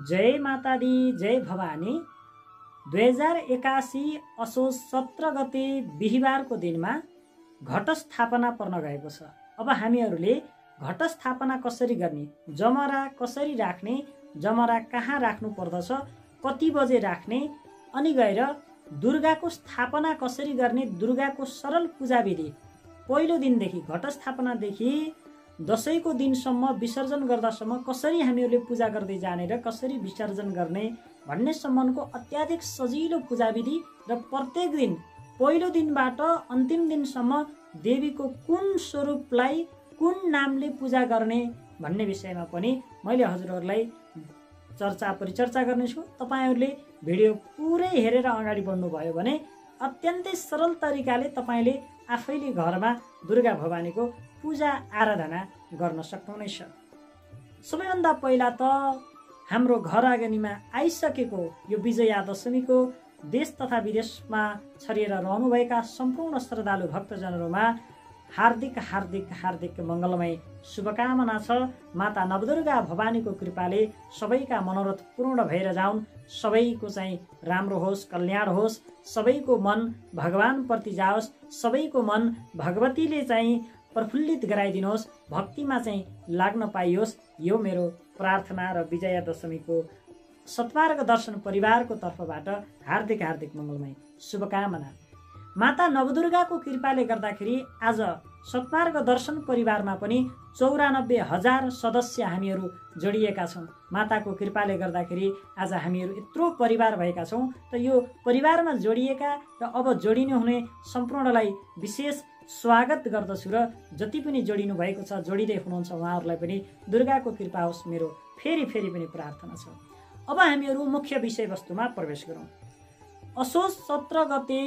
जय माता दी, जय भवानी। 2081 असोज 17 गते बिहिबारको दिनमा घटस्थापना पर्न गएको छ। अब हामीहरूले घटस्थापना कसरी गर्ने, जमरा कसरी राख्ने, जमरा कहाँ राख्नु पर्दछ, कति बजे राख्ने, अनि गएर दुर्गाको स्थापना कसरी गर्ने, दुर्गाको सरल पूजा विधि पहिलो दिनदेखि घटस्थापनादेखि दशैंको दिनसम्म विसर्जन गर्दासम्म कसरी हामीहरूले पूजा गर्दै जाने र कसरी विसर्जन गर्ने भन्ने सम्बन्धको अत्याधिक सजिलो पूजा विधि र प्रत्येक दिन पहिलो दिनबाट अन्तिम दिनसम्म देवीको कुन स्वरूपलाई कुन नामले पूजा गर्ने भन्ने विषयमा पनि मैले हजुरहरूलाई परिचर्चा गर्नेछु। तपाईहरूले भिडियो पुरै हेरेर अगाडि बढ्नुभयो भने अत्यन्तै सरल तरिकाले तपाईले आफैले घरमा दुर्गा भवानीको पूजा आराधना गर्न सक्नुहुनेछ। सबैभन्दा पहिला त हाम्रो घर आँगनीमा आइसकेको यो विजया दशमीको देश तथा विदेशमा छरिएर रहनुभएका सम्पूर्ण श्रद्धालु भक्तजनहरूमा हार्दिक हार्दिक हार्दिक मङ्गलमय शुभकामना छ। माता नवदुर्गा भवानीको कृपाले सबैका मनोरथ पूर्ण भएर जाउन्, सबैको चाहिँ राम्रो होस्, कल्याण होस्, सबैको मन भगवानप्रति जाओस्, सबैको मन भगवतीले चाहिँ प्रफुल्लित गराइदिनुहोस्, भक्तिमा चाहिँ लाग्न पाइयोस्। यो मेरो प्रार्थना र विजया दशमीको सत्मार्ग दर्शन परिवारको तर्फबाट हार्दिक हार्दिक मङ्गलमय शुभकामना। माता नवदुर्गाको कृपाले गर्दाखेरि आज सत्मार्ग दर्शन परिवारमा पनि 94,000 सदस्य हामीहरू जोडिएका छौँ। माताको कृपाले गर्दाखेरि आज हामीहरू यत्रो परिवार भएका छौँ। त यो परिवारमा जोडिएका र अब जोडिनु हुने सम्पूर्णलाई विशेष स्वागत गर्दछु र जति पनि जोडिनु भएको छ, जोडिँदै हुनुहुन्छ उहाँहरूलाई पनि दुर्गाको कृपा होस् मेरो फेरि पनि प्रार्थना छ। अब हामीहरू मुख्य विषयवस्तुमा प्रवेश गरौँ। असोज 17 गते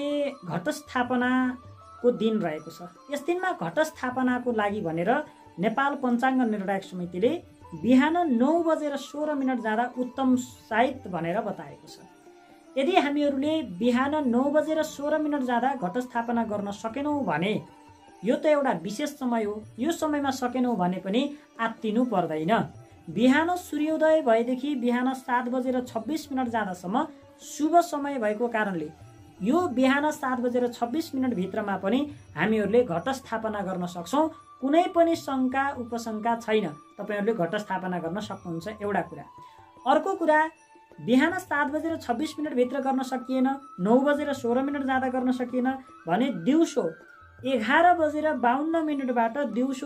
घटस्थापनाको दिन रहेको छ। यस दिनमा घटस्थापनाको लागि भनेर नेपाल पञ्चाङ्ग निर्णायक समितिले बिहान 9:16 जाँदा उत्तम साइत भनेर बताएको छ। यदि हामीहरूले बिहान 9:16 जाँदा घटस्थापना गर्न सकेनौँ भने यो त एउटा विशेष समय हो। यो समयमा सकेनौँ भने पनि आत्तिनु पर्दैन। बिहान सूर्योदय भएदेखि बिहान 7:26 जाँदासम्म शुभ समय भएको कारणले यो बिहान 7:26 भित्रमा पनि हामीहरूले घटस्थापना गर्न सक्छौँ। कुनै पनि शङ्का उपशङ्का छैन, तपाईँहरूले घटस्थापना गर्न सक्नुहुन्छ। एउटा कुरा। अर्को कुरा, बिहान 7:26 भित्र गर्न सकिएन, 9:16 जाँदा गर्न सकिएन भने दिउँसो 11:52 बाट दिउँसो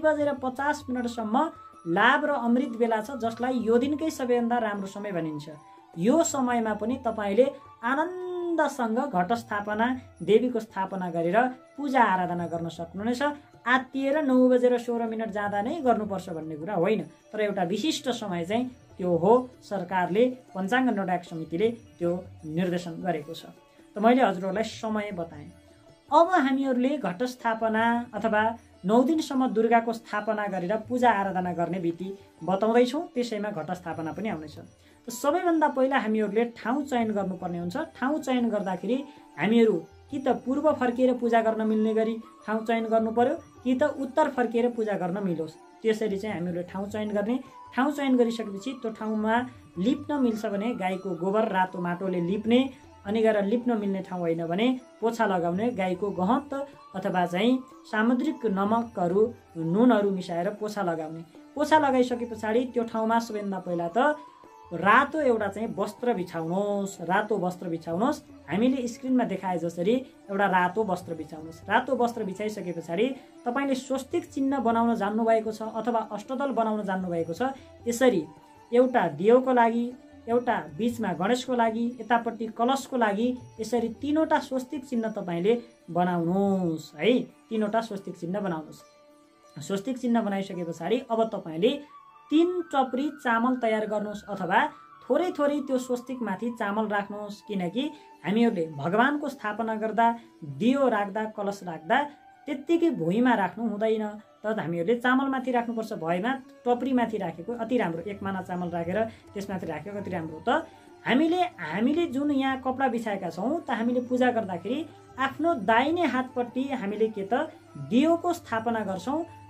2:50 लाभ र अमृत बेला छ, जसलाई यो दिनकै सबैभन्दा राम्रो समय भनिन्छ। यो समयमा पनि तपाईँले आनन्दसँग घटस्थापना देवीको स्थापना गरेर पूजा आराधना गर्न सक्नुहुनेछ। आत्तिएर 9:16 जाँदा नै गर्नुपर्छ भन्ने कुरा होइन, तर एउटा विशिष्ट समय चाहिँ त्यो हो। सरकारले पञ्चाङ्ग निर्णायक समितिले त्यो निर्देशन गरेको छ। त मैले हजुरहरूलाई समय बताएँ। अब हामीहरूले घटस्थापना अथवा 9 दिनसम्म दुर्गाको स्थापना गरेर पूजा आराधना गर्ने विधि बताउँदैछौँ। त्यसैमा घटस्थापना पनि आउनेछ। सबैभन्दा पहिला हामीहरूले ठाउँ चयन गर्नुपर्ने हुन्छ। ठाउँ चयन गर्दाखेरि हामीहरू कि त पूर्व फर्किएर पूजा गर्न मिल्ने गरी ठाउँ चयन गर्नु पर्यो, कि त उत्तर फर्किएर पूजा गर्न मिलोस्। त्यसरी चाहिँ हामीहरूले ठाउँ चयन गर्ने। ठाउँ चयन गरिसकेपछि त्यो ठाउँमा लिप्न मिल्छ भने गाईको गोबर रातो माटोले लिप्ने, अनि गएर लिप्न मिल्ने ठाउँ होइन भने पोछा लगाउने, गाईको गहत अथवा चाहिँ सामुद्रिक नमकहरू नुनहरू मिसाएर पोछा लगाउने। पोछा लगाइसके पछाडि त्यो ठाउँमा सबैभन्दा पहिला त रातो एउटा चाहिँ वस्त्र बिछाउनुहोस्। रातो वस्त्र बिछाउनुहोस्। हामीले स्क्रिनमा देखाए जसरी एउटा रातो वस्त्र बिछाउनुहोस्। रातो वस्त्र बिछाइसके पछाडि तपाईँले स्वस्तिक चिन्ह बनाउन जान्नुभएको छ अथवा अष्टदल बनाउन जान्नुभएको छ। यसरी एउटा दियोको लागि, एउटा बीचमा गणेशको लागि, यतापट्टि कलशको लागि यसरी 3वटा स्वस्तिक चिन्ह तपाईँले बनाउनुहोस् है। 3वटा स्वस्तिक चिन्ह बनाउनुहोस्। स्वस्तिक चिन्ह बनाइसके पछाडि अब तपाईँले 3 टपरी चामल तयार गर्नुहोस् अथवा थोरै थोरै त्यो स्वस्तिक माथि चामल राख्नुहोस्। किनकि हामीहरूले भगवानको स्थापना गर्दा दियो राख्दा कलश राख्दा त्यत्तिकै भुइँमा राख्नु हुँदैन, तर हामीहरूले चामलमाथि राख्नुपर्छ। भएमा टपरीमाथि राखेको अति राम्रो। 1 माना चामल राखेर त्यसमाथि राखेको अति राम्रो। त हामीले जुन यहाँ कपडा बिछाएका छौँ त हामीले पूजा गर्दाखेरि आफ्नो दाहिने हातपट्टि हामीले के त दियोको स्थापना गर्छौँ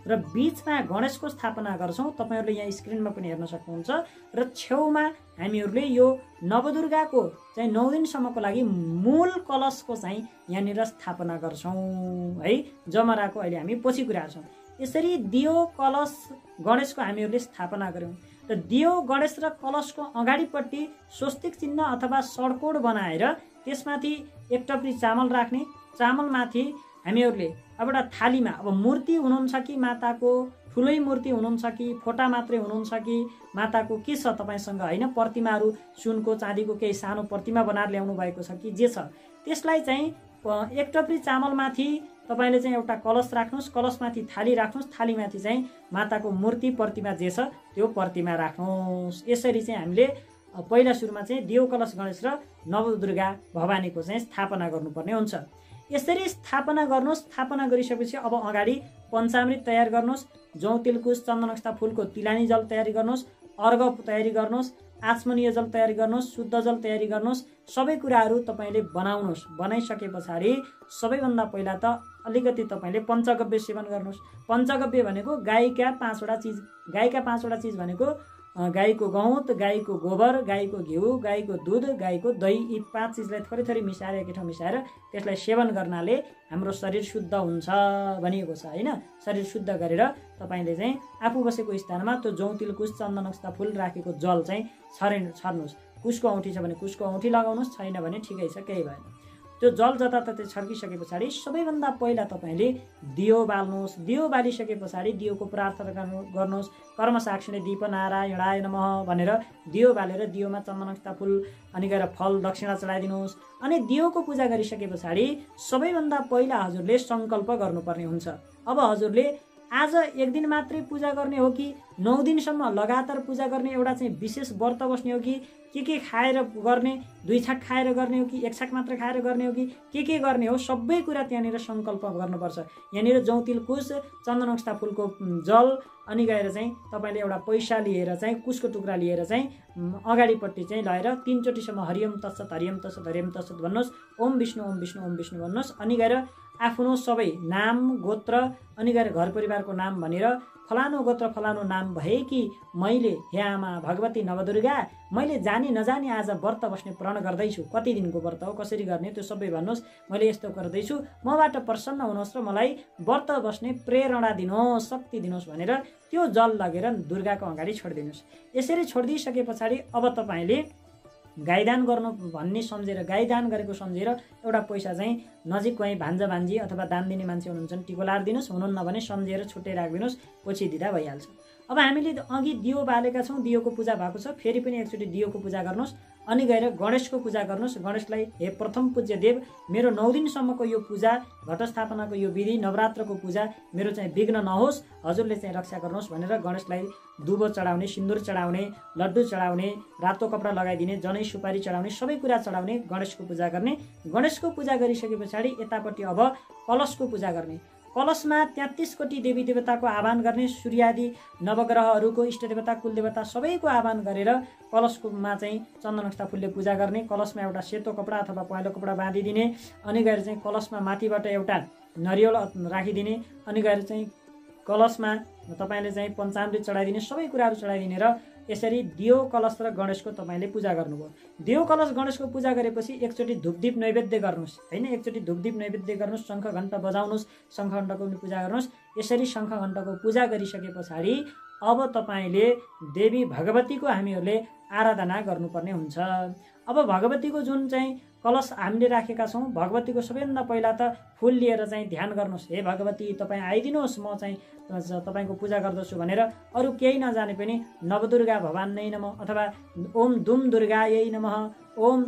र बीचमा गणेशको स्थापना गर्छौँ। तपाईँहरूले यहाँ स्क्रिनमा पनि हेर्न सक्नुहुन्छ। र छेउमा हामीहरूले यो नवदुर्गाको चाहिँ 9 दिनसम्मको लागि मूल कलशको चाहिँ यहाँनिर स्थापना गर्छौँ है। जमराको अहिले हामी पछि कुराछौँ। यसरी दियो कलश गणेशको हामीहरूले स्थापना गऱ्यौँ र दियो गणेश र कलशको अगाडिपट्टि स्वस्तिक चिन्ह अथवा सडकोड बनाएर त्यसमाथि एक टप्री चामल राख्ने। चामलमाथि हामीहरूले अब एउटा थालीमा अब मूर्ति हुनुहुन्छ कि माताको ठुलै मूर्ति हुनुहुन्छ कि फोटा मात्रै हुनुहुन्छ कि माताको के छ तपाईँसँग होइन, प्रतिमाहरू सुनको चाँदीको केही सानो प्रतिमा बनाएर ल्याउनु भएको छ कि जे छ, त्यसलाई चाहिँ एक टप्री चामलमाथि तपाईँले चाहिँ एउटा कलश राख्नुहोस्। कलशमाथि थाली राख्नुहोस्। थालीमाथि चाहिँ माताको मूर्ति प्रतिमा जे छ त्यो प्रतिमा राख्नुहोस्। यसरी चाहिँ हामीले पहिला सुरुमा चाहिँ दियो कलश गणेश र नवदुर्गा भवानीको चाहिँ स्थापना गर्नुपर्ने हुन्छ। यसरी स्थापना गर्नुहोस्। स्थापना गरिसकेपछि अब अगाडि पञ्चामृत तयार गर्नुहोस्। जौ तिलकुश चन्दन अक्षता फुलको तिलानी जल तयारी गर्नुहोस्। अर्घ तयारी गर्नुहोस्। आचमनीय जल तयारी गर्नुहोस्। शुद्ध जल तयारी गर्नुहोस्। सबै कुराहरू तपाईँले बनाउनुहोस्। बनाइसके पछाडि सबैभन्दा पहिला त अलिकति तपाईँले पञ्चगव्य सेवन गर्नुहोस्। पञ्चगव्य भनेको गाईका 5वटा चिज। गाईका 5वटा चिज भनेको गाईको गहुँत, गाईको गोबर, गाईको घिउ, गाईको दुध, गाईको दही, यी 5 चिजलाई थोरै थोरै मिसाएर एकै ठाउँ मिसाएर त्यसलाई सेवन गर्नाले हाम्रो शरीर शुद्ध हुन्छ भनिएको छ होइन। शरीर शुद्ध गरेर तपाईँले चाहिँ आफू बसेको स्थानमा त्यो जौ तिलकुश चन्दन अक्षता फुल राखेको जल चाहिँ छर्नुहोस्। कुशको औँठी छ भने कुशको औँठी लगाउनुहोस्, छैन भने ठिकै छ, केही भएन। त्यो जल जताततै छर्किसके पछाडि सबैभन्दा पहिला तपाईँले दियो बाल्नुहोस्। दियो बालिसके पछाडि दियोको प्रार्थना गर्नुहोस्। कर्म साक्षिणे दीप नारायणाय नमः भनेर दियो बालेर दियोमा चन्दन अक्षता फुल अनि गएर फल दक्षिणा चढाइदिनुहोस्। अनि दियोको पूजा गरिसके पछाडि सबैभन्दा पहिला हजुरले सङ्कल्प गर्नुपर्ने हुन्छ। अब हजुरले आज एक दिन मात्रै पूजा गर्ने हो कि 9 दिनसम्म लगातार पूजा गर्ने, एउटा चाहिँ विशेष व्रत बस्ने हो कि के खाएर गर्ने, 2 छाक खाएर गर्ने हो कि 1 छाक मात्र खाएर गर्ने हो कि के गर्ने हो, सबै कुरा त्यहाँनिर सङ्कल्प गर्नुपर्छ। यहाँनिर जौ तिलकुश चन्दन अक्षता फुलको जल अनि गएर चाहिँ तपाईँले एउटा पैसा लिएर चाहिँ कुशको टुक्रा लिएर चाहिँ अगाडिपट्टि चाहिँ लगाएर 3 चोटिसम्म हरिओम तत्सत हरिओम तत्सत हरिओम तत्सत भन्नुहोस्। ओम विष्णु ओम विष्णु ओम विष्णु भन्नुहोस्। अनि गएर आफ्नो सबै नाम गोत्र अनि गएर घर परिवारको नाम भनेर फलानु गोत्र फलानु नाम भए कि मैले हे आमा भगवती नवदुर्गा मैले जानी नजानी आज व्रत बस्ने प्रण गर्दैछु। कति दिनको व्रत हो, कसरी गर्ने त्यो सबै भन्नुहोस्। मैले यस्तो गर्दैछु, मबाट प्रसन्न हुनुहोस् र मलाई व्रत बस्ने प्रेरणा दिनुहोस्, शक्ति दिनुहोस् भनेर त्यो जल लगेर दुर्गाको अगाडि छोडिदिनुहोस्। यसरी छोडिदिइसके पछाडि अब तपाईँले गाईदान गर्नु भन्ने सम्झेर गाईदान गरेको सम्झेर एउटा पैसा चाहिँ नजिक कहीँ भान्जा भान्जी अथवा दान दिने मान्छे हुनुहुन्छ टिको लाएर दिनुहोस्। हुनुहुन्न भने सम्झेर छुट्टै राखिदिनुहोस्, पछि दिँदा भइहाल्छ। अब हामीले अघि दियो बालेका छौँ, दियोको पूजा भएको छ, फेरि पनि एकचोटि दियोको पूजा गर्नुहोस्। अनि गएर गणेशको पूजा गर्नुहोस्। गणेशलाई हे प्रथम पूज्य देव मेरो 9 दिनसम्मको यो पूजा घटस्थापनाको यो विधि नवरात्रको पूजा मेरो चाहिँ विघ्न नहोस्, हजुरले चाहिँ रक्षा गर्नुहोस् भनेर गणेशलाई दुबो चढाउने, सिन्दुर चढाउने, लड्डु चढाउने, रातो कपडा लगाइदिने, जनै सुपारी चढाउने, सबै कुरा चढाउने, गणेशको पूजा गर्ने। गणेशको पूजा गरिसके पछाडि यतापट्टि अब कलशको पूजा गर्ने। कलशमा 33 कोटी देवी देवताको आह्वान गर्ने, सूर्यादि नवग्रहहरूको इष्ट देवता कुलदेवता सबैको आह्वान गरेर कलशकोमा चाहिँ चन्दन अक्षता फुलले पूजा गर्ने। कलशमा एउटा सेतो कपडा अथवा पहेँलो कपडा बाँधिदिने। अनि गएर चाहिँ कलशमा माथिबाट एउटा नरिवल राखिदिने। अनि गएर चाहिँ कलशमा तपाईँले चाहिँ पञ्चामृत चढाइदिने, सबै कुराहरू चढाइदिने र यसरी दियो कलश र गणेशको तपाईँले पूजा गर्नुभयो। दियो कलश गणेशको पूजा गरेपछि एकचोटि धूपदीप नैवेद्य गर्नुहोस् होइन, एकचोटि धूपदीप नैवेद्य गर्नुहोस्, शङ्ख घण्टा बजाउनुहोस्, शङ्ख घण्टाको पनि पूजा गर्नुहोस्। यसरी शङ्ख घण्टाको पूजा गरिसके पछाडि अब तपाईँले देवी भगवतीको हामीहरूले आराधना गर्नुपर्ने हुन्छ। अब भगवतीको जुन चाहिँ कलश हामीले राखेका छौँ, भगवतीको सबैभन्दा पहिला त फुल लिएर चाहिँ ध्यान गर्नुहोस्। हे भगवती तपाईँ आइदिनुहोस्, म चाहिँ तपाईँको पूजा गर्दछु भनेर अरू केही नजाने पनि नवदुर्गा भवान्यै नमः अथवा ओम दुम दुर्गायै नमः, ओम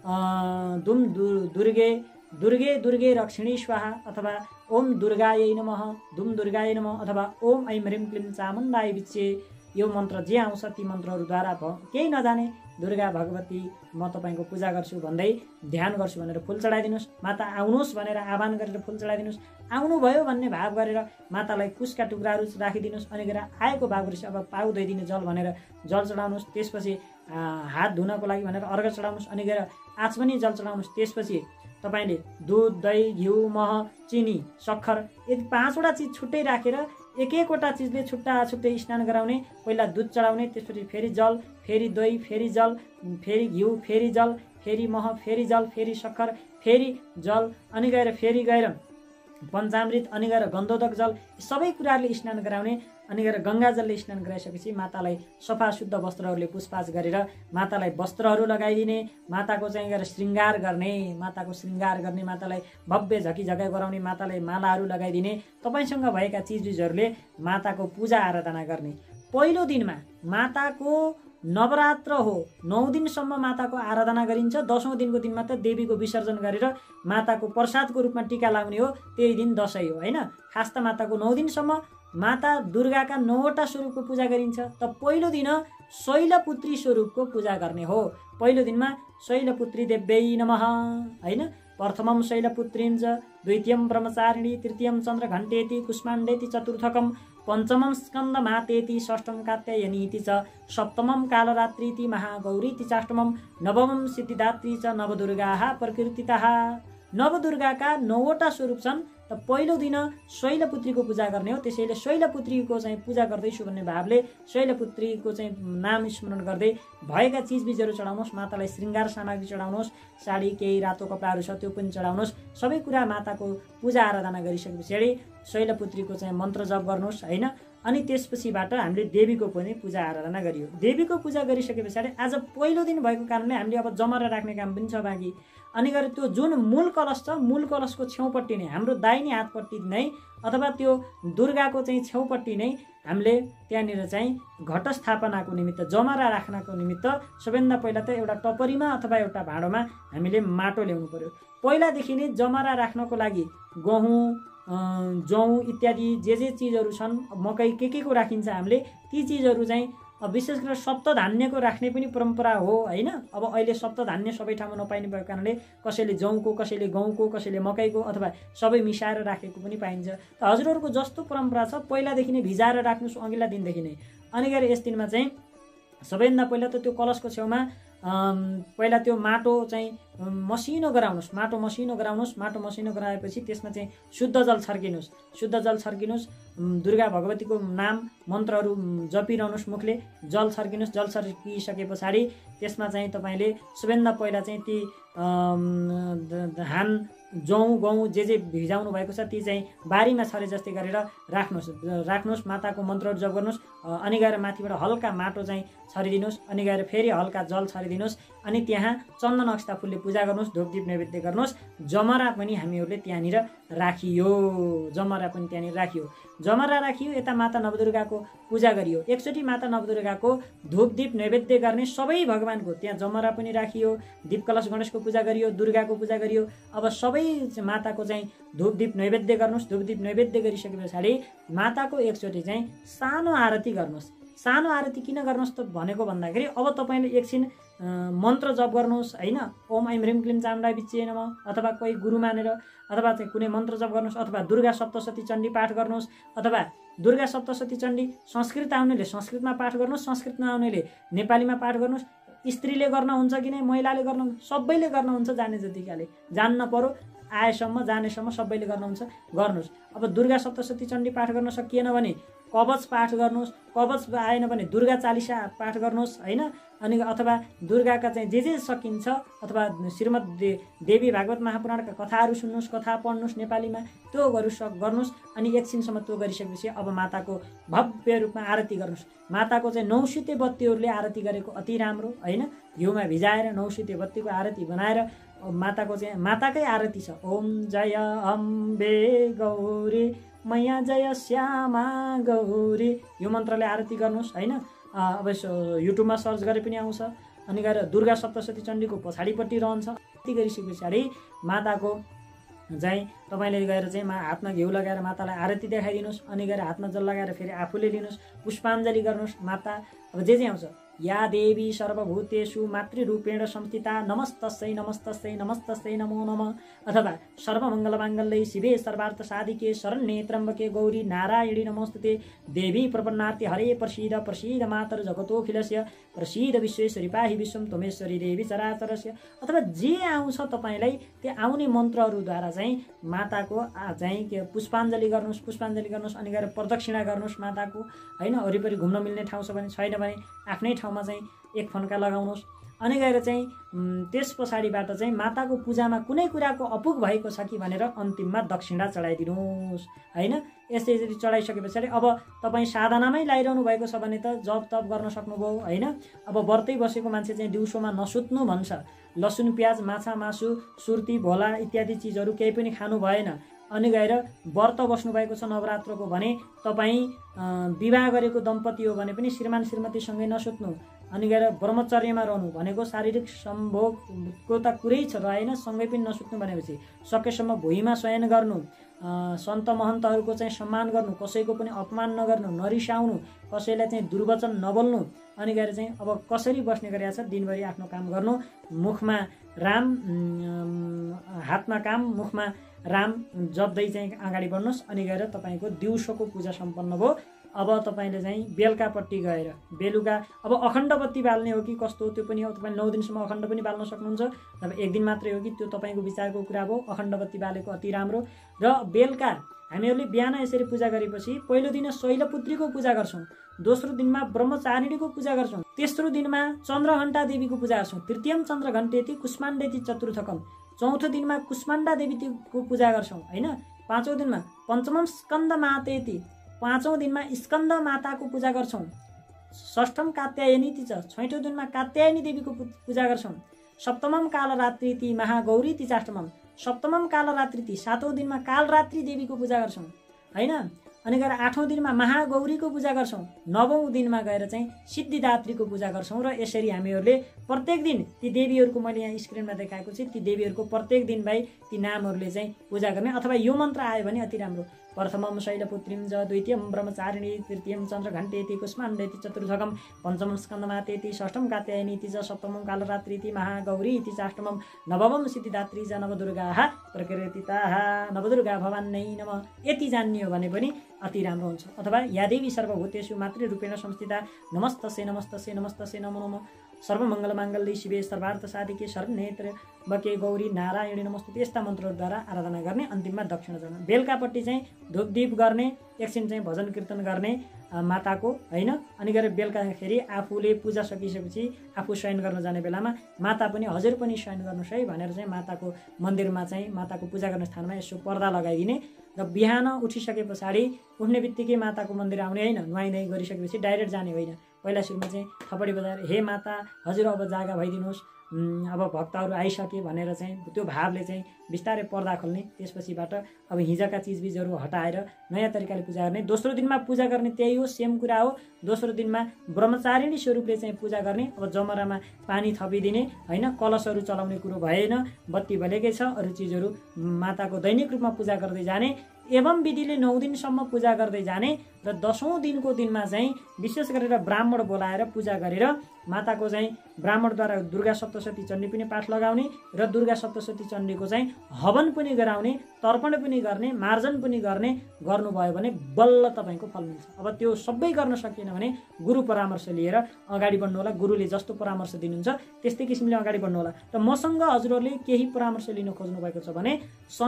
दुम दुर्गे दुर्गे दुर्गे रक्षिणी स्वाहा अथवा ओम दुर्गायै नमः दुम दुर्गायै नमः अथवा ओम ऐं ह्रीं क्लीं चामुण्डाय विच्चे, यो मन्त्र जे आउँछ ती मन्त्रहरूद्वारा केही नजाने दुर्गा भगवती म तपाईँको पूजा गर्छु भन्दै ध्यान गर्छु भनेर फुल चढाइदिनुहोस्। माता आउनुहोस् भनेर आह्वान गरेर फुल चढाइदिनुहोस्। आउनुभयो भन्ने भाव गरेर मातालाई कुशका टुक्राहरू राखिदिनुहोस्। अनि गएर आएको भावपछि अब पाउ धोइदिने जल भनेर जल चढाउनुहोस्। त्यसपछि हात धुनको लागि भनेर अर्घ चढाउनुहोस्। अनि गएर आचमनी जल चढाउनुहोस्। त्यसपछि तपाईँले दुध, दही, घिउ, मह, चिनी, सक्खर यदि 5वटा चिज छुट्टै राखेर एक-एकवटा चिजले छुट्टै स्नान गराउने। पहिला दुध चढाउने, त्यसपछि फेरि जल, फेरि दही, फेरि जल, फेरि घिउ, फेरि जल, फेरि मह, फेरि जल, फेरि सक्खर, फेरि जल, अनि गएर पञ्चामृत, अनि गएर गन्धोदक जल, सबै कुराहरूले स्नान गराउने। अनि गएर गङ्गाजलले स्नान गराइसकेपछि मातालाई सफा शुद्ध वस्त्रहरूले पुछपाछ गरेर मातालाई वस्त्रहरू लगाइदिने, माताको चाहिँ गएर श्रृङ्गार गर्ने, मातालाई भव्य झकिझकाइ गराउने, मातालाई मालाहरू लगाइदिने। तपाईँसँग भएका चिजबिजहरूले माताको पूजा आराधना गर्ने। पहिलो दिनमा माताको नवरात्र हो, 9 दिनसम्म माताको आराधना गरिन्छ। 10औं दिनको दिनमा त देवीको विसर्जन गरेर माताको प्रसादको रूपमा टीका लाग्ने हो, त्यही दिन दशैं हो हैन। खास त माताको 9 दिनसम्म माता दुर्गाका 9वटा स्वरूपको पूजा गरिन्छ। त पहिलो दिन शैलपुत्री स्वरूपको पूजा गर्ने हो। पहिलो दिनमा शैलपुत्री देव्यै नमः हैन। प्रथमं शैलपुत्रीं च, द्वितीयं ब्रह्मचारिणी, तृतीयं चन्द्रघण्टेति, कुष्माण्डेति, चतुर्थकं पञ्चमं स्कन्दमातेति, षष्ठं कात्यायनीति च, सप्तमं कालरात्रीति, महागौरीति चाष्टमं, नवमं सिद्धिदात्री च, नवदुर्गाः प्रकृतितः। नवदुर्गाका 9वटा स्वरूप छन्। त पहिलो दिन शैलपुत्रीको पूजा गर्ने हो। त्यसैले शैलपुत्रीको चाहिँ पूजा गर्दैछु भन्ने भावले शैलपुत्रीको चाहिँ नाम स्मरण गर्दै भएका चिजबिजहरू चढाउनुहोस्। मातालाई श्रृङ्गार सामग्री चढाउनुहोस्, साडी, केही रातो कपडाहरू छ त्यो पनि चढाउनुहोस्। सबै कुरा माताको पूजा आराधना गरिसके पछाडि शैलपुत्रीको चाहिँ मन्त्र जप गर्नुहोस् हैन। अनि त्यसपछिबाट हामीले देवीको पनि पूजा आराधना गरियो। देवीको पूजा गरिसके पछाडि आज पहिलो दिन भएको कारणले हामीले अब जमरा राख्ने काम पनि छ बाँकी। अनि गएर त्यो जुन मूल कलश छ, मूल कलशको छेउपट्टि नै हाम्रो दाहिने हातपट्टि नै अथवा त्यो दुर्गाको चाहिँ छेउपट्टि नै हामीले त्यहाँनिर चाहिँ घट स्थापनाको निमित्त, जमरा राख्नको निमित्त सबैभन्दा पहिला त एउटा टपरीमा अथवा एउटा भाँडोमा हामीले माटो ल्याउनु पर्यो। पहिलादेखि नै जमरा राख्नको लागि गहुँ, जौँ इत्यादि जे चिजहरू छन्, मकै के को राखिन्छ हामीले, ती चिजहरू चाहिँ विशेष गरेर सप्तधान्यको राख्ने पनि परम्परा हो हैन। अब अहिले सप्तधान्य सबै ठाउँमा नपाइने भएको कारणले कसैले जौँको, कसैले गहुँको, कसैले मकैको अथवा सबै मिसाएर राखेको पनि पाइन्छ। त हजुरहरूको जस्तो परम्परा छ पहिलादेखि नै भिजाएर राख्नुहोस् अघिल्ला दिनदेखि नै। अनि गएर यस दिनमा चाहिँ सबैभन्दा पहिला त त्यो कलशको छेउमा पहिला त्यो माटो चाहिँ मसिनो गराउनुहोस्। माटो मसिनो गराएपछि त्यसमा चाहिँ शुद्ध जल छर्किनुहोस्। दुर्गा भगवतीको नाम मन्त्रहरू जपिरहनुहोस् मुखले। जल छर्किनुहोस्। जल छर्किसके पछाडि त्यसमा चाहिँ तपाईँले सबैभन्दा पहिला चाहिँ ती धान, जौँ, गहुँ जे भिजाउनु भएको छ ती चाहिँ बारीमा छरे जस्तै गरेर राख्नुहोस्। माताको मन्त्रहरू जप गर्नुहोस्। अनि गएर माथिबाट हल्का माटो चाहिँ छरिदिनुहोस्। अनि गएर फेरि हल्का जल छरिदिनुहोस्। अनि त्यहाँ चन्दन अक्षता फुलले पूजा गर्नुहोस्, धूपदीप नैवेद्य गर्नुहोस्। जमरा पनि हामीहरूले त्यहाँनिर राखियो। जमरा राखियो। यता माता नवदुर्गाको पूजा गरियो। एकचोटि माता नवदुर्गाको धूपदीप नैवेद्य गर्ने सबै भगवानको त्यहाँ जमरा पनि राखियो। दीपकलश गणेशको पूजा गरियो, दुर्गाको पूजा गरियो। अब सबै माताको चाहिँ धूपदीप नैवेद्य गर्नुहोस्। धूपदीप नैवेद्य गरिसके पछाडि माताको एकचोटि चाहिँ सानो आरती गर्नुहोस्। सानो आरती किन गर्नुहोस् त भनेको भन्दाखेरि अब तपाईँले एकछिन मन्त्र जप गर्नुहोस् हैन। ओम ऐं ह्रीं क्लीं चामुण्डाय विच्चे नमः अथवा कोही गुरु मानेर अथवा चाहिँ कुनै मन्त्र जप गर्नुहोस् अथवा दुर्गा सप्तशती चण्डी पाठ गर्नुहोस् अथवा दुर्गा सप्तशती चण्डी संस्कृत आउनेले संस्कृतमा पाठ गर्नुहोस्, संस्कृत नआउनेले नेपालीमा पाठ गर्नुहोस्। स्त्रीले गर्न हुन्छ कि नै महिलाले गर्न, सबैले गर्न हुन्छ, जाने जतिकाले जान्न पर्यो, आएसम्म जानेसम्म सबैले गर्नुहोस्। अब दुर्गा सप्तशती चण्डी पाठ गर्न सकिएन भने कवच पाठ गर्नुहोस्। कवच आएन भने दुर्गा चालिसा पाठ गर्नुहोस् हैन। अनि अथवा दुर्गाका चाहिँ जे सकिन्छ अथवा श्रीमद् देवी भागवत महापुराणका कथाहरू सुन्नुहोस्, कथा पढ्नुहोस् नेपालीमा, त्यो गर्नुहोस्। अनि एकछिनसम्म त्यो गरिसकेपछि अब माताको भव्य रूपमा आरती गर्नुहोस्। माताको चाहिँ 9 सिते बत्तीहरूले आरती गरेको अति राम्रो हैन। घिउमा भिजाएर 9 सिते बत्तीको आरती बनाएर माताको चाहिँ माताकै आरती छ। ओम जय अम्बे गौरी मैया जय श्यामा गौरी, यो मन्त्रले आरती गर्नुहोस् हैन। अब युट्युबमा सर्च गरे पनि आउँछ। अनि गएर दुर्गा सप्तशती चण्डीको पछाडिपट्टि रहन्छ। आरती गरिसके पछाडि माताको चाहिँ तपाईँले गएर चाहिँ हातमा घिउ लगाएर मातालाई आरती देखाइदिनुहोस्। अनि गएर हातमा जल लगाएर फेरि आफूले लिनुहोस्, पुष्पाञ्जली गर्नुहोस्। माता अब जे आउँछ या देवी सर्वभूतेषु मातृरूपेण संस्थिता नमस्तस्यै नमस्तस्यै नमस्तस्यै नमो नमः। अथवा सर्वमङ्गलमाङ्गल्ये शिवे सर्वार्थसाधिके शरण्ये त्र्यम्बके गौरी नारायणी नमोस्तुते। देवी प्रपन्नार्थे हरे प्रसीद प्रसीद मातर जगतोऽखिलस्य प्रसीद विश्वेश्वरी पाहि विश्वं त्वमेश्वरी देवी चराचरस्य। अथवा जे आउँछ तपाईलाई त्यो आउने मन्त्रहरूद्वारा चाहिँ माताको चाहिँ पुष्पाञ्जली गर्नुहोस् अनि गएर प्रदक्षिणा गर्नुहोस् माताको, होइन। वरिपरि घुम्न मिल्ने ठाउँ छ भने, छैन भने आफ्नै ठाउँमा चाहिँ एक फन्का लगाउनुहोस्। अनि गएर चाहिँ त्यस पछाडिबाट चाहिँ माताको पूजामा कुनै कुराको अपुग भएको छ कि भनेर अन्तिममा दक्षिणा चढाइदिनुहोस्, होइन। यसरी चढाइसके पछाडि अब तपाईँ साधनामै लागिरहनु भएको छ भने त जप तप गर्न सक्नुभयो, होइन। अब व्रतै बसेको मान्छे चाहिँ दिउँसोमा नसुत्नु भन्छ। लसुन प्याज माछा मासु सुर्ती भोला इत्यादि चिजहरू केही पनि खानु भएन। अनि गएर व्रत बस्नुभएको छ नवरात्रको भने तपाईँ विवाह गरेको दम्पति हो भने पनि श्रीमान श्रीमतीसँगै नसुत्नु। अनि गएर ब्रह्मचर्यमा रहनु भनेको शारीरिक सम्भोगको त कुरै छ र, होइन। सँगै पनि नसुत्नु भनेपछि सकेसम्म भुइँमा शयन गर्नु, सन्त महन्तहरूको चाहिँ सम्मान गर्नु, कसैको पनि अपमान नगर्नु, नरिसाउनु, कसैलाई चाहिँ दुर्वचन नबोल्नु। अनि गएर चाहिँ अब कसरी बस्ने गरेका छ, दिनभरि आफ्नो काम गर्नु, मुखमा राम हातमा काम मुखमा राम जप्दै चाहिँ अगाडि बढ्नुहोस्। अनि गएर तपाईँको दिउँसोको पूजा सम्पन्न भयो। अब तपाईँले चाहिँ बेलुकापट्टि गएर बेलुका अब अखण्ड बत्ती बाल्ने हो कि कस्तो त्यो पनि हो। तपाईँ 9 दिनसम्म अखण्ड पनि बाल्न सक्नुहुन्छ, अब एक दिन मात्रै हो कि त्यो तपाईँको विचारको कुरा भयो। अखण्ड बत्ती बालेको अति राम्रो। र बेलुका हामीहरूले बिहान यसरी पूजा गरेपछि पहिलो दिन शैलपुत्रीको पूजा गर्छौँ, दोस्रो दिनमा ब्रह्मचारिणीको पूजा गर्छौँ, तेस्रो दिनमा चन्द्रघण्टा देवीको पूजा गर्छौँ। तृतीयम चन्द्रघण्टेति कुष्माण्डेति चतुर्थकम, चौथो दिनमा कुष्माण्डा देवीको पूजा गर्छौँ, होइन। पाँचौँ दिनमा पञ्चमम स्कन्द मातेति, पाँचौँ दिनमा स्कन्द माताको पूजा गर्छौँ। षष्ठम कात्यायनी च, छैठौँ दिनमा कात्यायनी देवीको पूजा गर्छौँ। सप्तमम कालरात्रि महागौरी चाष्टमम, सप्तमम कालरात्रि सातौँ दिनमा कालरात्रि देवीको पूजा गर्छौँ, होइन। अनि गएर आठौँ दिनमा महागौरीको पूजा गर्छौँ। नवौँ दिनमा गएर चाहिँ सिद्धिदात्रीको पूजा गर्छौँ। र यसरी हामीहरूले प्रत्येक दिन ती देवीहरूको मैले यहाँ स्क्रिनमा देखाएको छु, ती देवीहरूको प्रत्येक दिन भाइ ती नामहरूले चाहिँ पूजा गर्ने। अथवा यो मन्त्र आयो भने अति राम्रो। प्रथमम शैलपुत्रीं च, द्वितीयं ब्रह्मचारिणी, तृतीयं चन्द्रघण्टेति कुष्माण्डेति चतुर्थकम, पञ्चमं स्कन्दमातेति, षष्ठं कात्यायनीति च, सप्तमं कालरात्रीति महागौरी इति चाष्टमं, नवमं सिद्धिदात्री च, नवदुर्गाः प्रकृतिताः नवदुर्गा भवान्यै नमः। यति जान्ने हो भने पनि अति राम्रो हुन्छ। अथवा या देवी सर्वभूतेषु मातृरूपेण संस्थिता नमस्तस्यै नमस्तस्यै नमस्तस्यै नमो नमः। सर्वमङ्गलमाङ्गल्ये शिवे सर्वार्थसाधिके शरण्ये त्र्यम्बके गौरी नारायणी नमोस्तुते। यस्ता मन्त्रहरूद्वारा आराधना गर्ने, अन्तिममा दक्षिणा चढाउने। बेलुकापट्टि चाहिँ धूपदीप गर्ने, एकछिन चाहिँ भजन कीर्तन गर्ने माताको, होइन। अनि गएर बेलुकाखेरि आफूले पूजा सकिसकेपछि आफू शयन गर्न जाने बेलामा माता पनि हजुर पनि शयन गर्नुहोस् है भनेर चाहिँ माताको मन्दिरमा चाहिँ माताको पूजा गर्ने स्थानमा यसो पर्दा लगाइदिने। र बिहान उठिसके पछाडि उठ्ने बित्तिकै माताको मन्दिर आउने, होइन। नुहाइधुवाइ गरिसकेपछि डाइरेक्ट जाने होइन। पहिला सुरुमा चाहिँ थपडी बजाएर हे माता हजुर अब जागा भइदिनुहोस्, अब भक्तहरू आइसके भनेर चाहिँ त्यो भावले चाहिँ बिस्तारै पर्दा खोल्ने। त्यसपछिबाट अब हिजोका चिजबिजहरू हटाएर नयाँ तरिकाले पूजा गर्ने। दोस्रो दिनमा पूजा गर्ने त्यही हो, सेम कुरा हो। दोस्रो दिनमा ब्रह्मचारिणी स्वरूपले चाहिँ पूजा गर्ने। अब जमरामा पानी थपिदिने, होइन। कलशहरू चलाउने कुरो भएन, बत्ती बलेकै छ, अरू चिजहरू माताको दैनिक रूपमा पूजा गर्दै जाने। एवं विधिले 9 दिनसम्म पूजा गर्दै जाने। र 10औं दिनको दिनमा चाहिँ विशेष गरेर ब्राह्मण बोलाएर पूजा गरेर माताको चाहिँ ब्राह्मणद्वारा दुर्गा सप्तशती चण्डी पनि पाठ लगाउने र दुर्गा सप्तशती चण्डीको चाहिँ हवन पनि गराउने, तर्पण पनि गर्ने, मार्जन पनि गर्ने गर्नुभयो भने बल्ल तपाईँको फल मिल्छ। अब त्यो सबै गर्न सकिएन भने गुरु परामर्श लिएर अगाडि बढ्नु होला। गुरुले जस्तो परामर्श दिनुहुन्छ त्यस्तै किसिमले अगाडि बढ्नु होला। र मसँग हजुरहरूले केही परामर्श लिन खोज्नु भएको छ भने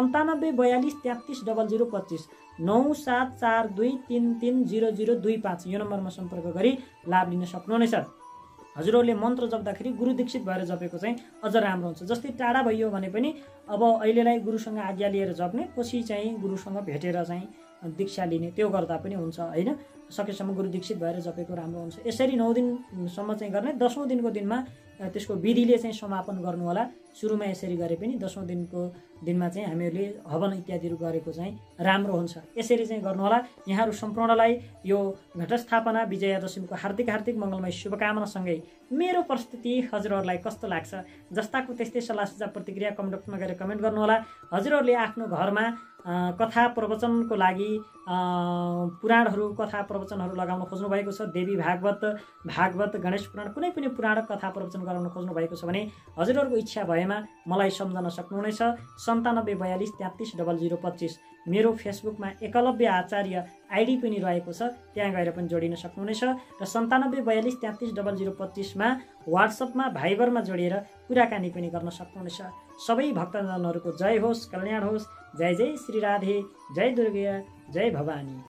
97 42 33 0025 9742330025 यो नम्बरमा सम्पर्क गरी लाभ लिन सक्नुहुनेछ। हजुरहरूले मन्त्र जप्दाखेरि गुरु दीक्षित भएर जपेको चाहिँ अझ राम्रो हुन्छ। जस्तै टाढा भइयो भने पनि अब अहिलेलाई गुरुसँग आज्ञा लिएर जप्ने, पछि चाहिँ गुरुसँग भेटेर चाहिँ दीक्षा लिने, त्यो गर्दा पनि हुन्छ, होइन। सकेसम्म गुरु दीक्षित भएर जपेको राम्रो हुन्छ। यसरी 9 दिनसम्म चाहिँ गर्ने। 10औं दिनको दिनमा त्यसको विधिले चाहिँ समापन गर्नुहोला। सुरुमा यसरी गरे पनि 10औं दिनमा चाहिँ हामीहरूले हवन इत्यादिहरू गरेको चाहिँ राम्रो हुन्छ। यसरी चाहिँ गर्नुहोला। यहाँहरू सम्पूर्णलाई यो घटस्थापना विजयादशमीको हार्दिक हार्दिक मङ्गलमय शुभकामनासँगै मेरो प्रस्तुति हजुरहरूलाई कस्तो लाग्छ जस्ताको त्यस्तै सल्लाह सुझाव प्रतिक्रिया कमेन्ट बक्समा गएर कमेन्ट गर्नुहोला। हजुरहरूले आफ्नो घरमा कथा प्रवचनको लागि पुराणहरू कथा प्रवचनहरू लगाउन खोज्नु भएको छ, देवी भागवत गणेश पुराण कुनै पनि पुराण कथा प्रवचन गराउन खोज्नु भएको छ भने हजुरहरूको इच्छा भएमा मलाई सम्झन सक्नुहुनेछ। 9742330025 मेरो फेसबुकमा एकलव्य आचार्य आइडी पनि रहेको छ, त्यहाँ गएर पनि जोडिन सक्नुहुनेछ। र 9742330025 मा वाट्सएपमा भाइबरमा जोडिएर कुराकानी पनि गर्न सक्नुहुनेछ। सबै भक्तजनहरूको जय होस्, कल्याण होस्। जय जय श्री राधे, जय दुर्गा, जय भवानी।